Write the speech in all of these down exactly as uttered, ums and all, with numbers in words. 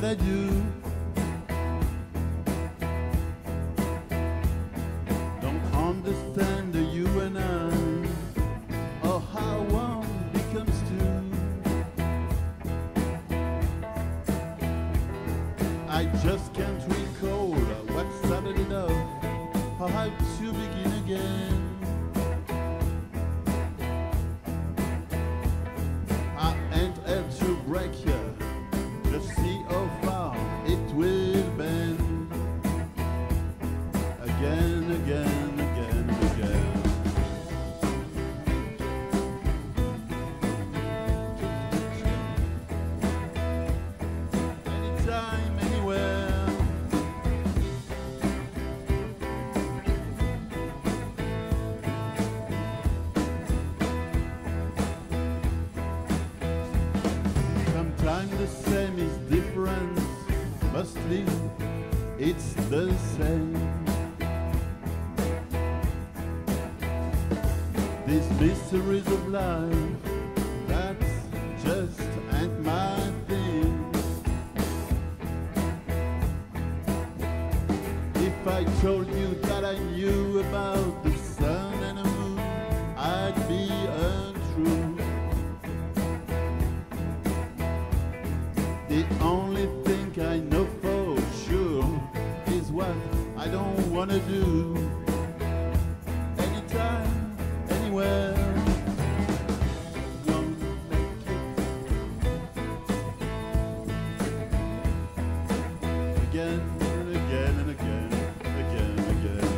I do. Don't understand the you and I, or how one becomes two. I just can't recall what started it off, or how to begin again. I ain't had to break you, just see how far it will bend. Again, again, again, again. Anytime, anywhere. Sometimes the same is different, mostly it's the same. These mysteries of life, that's just ain't my thing. If I told you that I knew about the sun and the moon, I'd be untrue. The only thing I know for sure is what I don't wanna do. Anytime, anywhere. Won't make it. Again and again and again, again and again.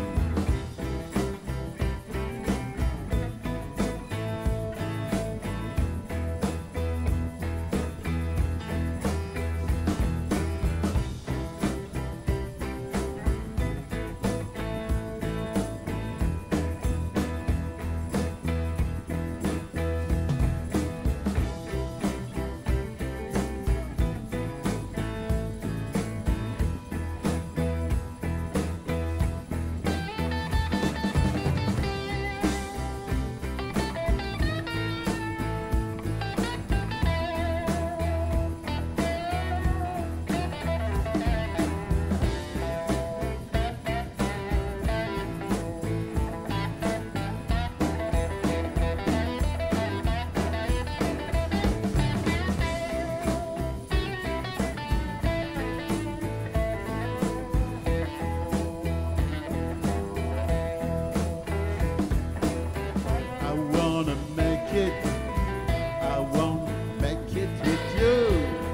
I won't make it with you.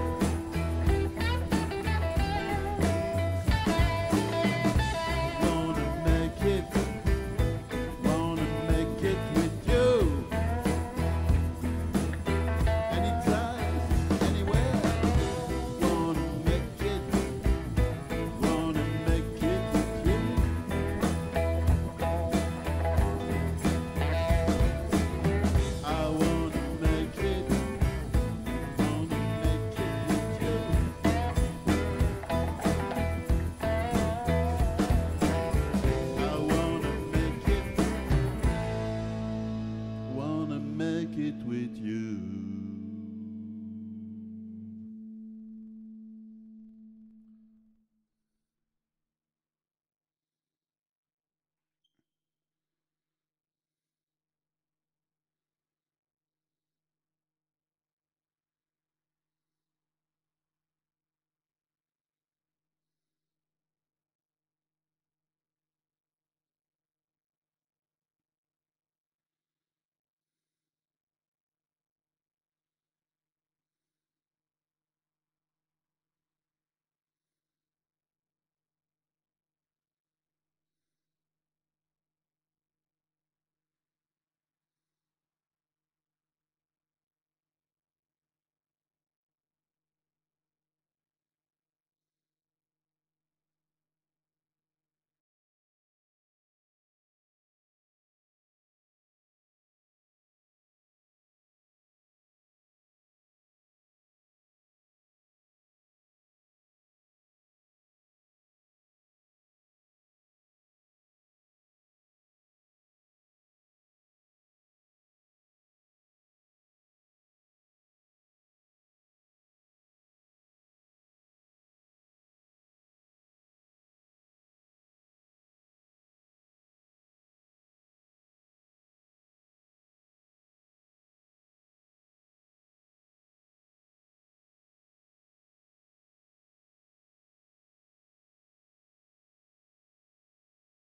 Wanna make it, wanna make it with you. Anytime, anywhere. Wanna make it, wanna make it with you. I wanna make it, wanna make it with you. I wanna make it, wanna make it with you.